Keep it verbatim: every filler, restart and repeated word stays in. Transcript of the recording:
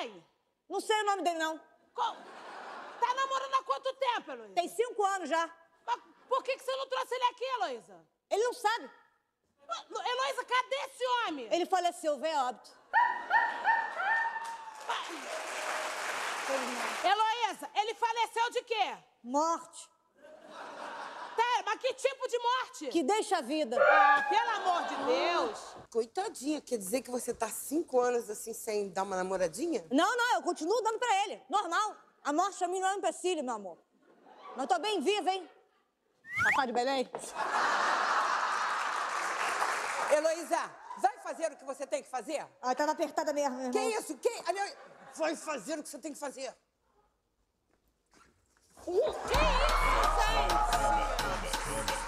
quem? Não sei o nome dele, não. Co- Tá namorando há quanto tempo, Heloísa? Tem cinco anos já. Mas por que, que você não trouxe ele aqui, Heloísa? Ele não sabe. Heloísa, cadê esse homem? Ele faleceu, veio a óbito. Heloísa, ele faleceu de quê? Morte. Tá, mas que tipo de morte? Que deixa a vida. Ah, pelo amor de Deus. Coitadinha, quer dizer que você tá cinco anos assim sem dar uma namoradinha? Não, não, eu continuo dando pra ele. Normal. A morte pra mim não é um empecilho, meu amor. Mas tô bem viva, hein? Papai de Belém. Heloísa, vai fazer o que você tem que fazer? Ai, tava apertada mesmo, meu Que irmão. isso? Que... Aliás, vai fazer o que você tem que fazer. Que isso, gente?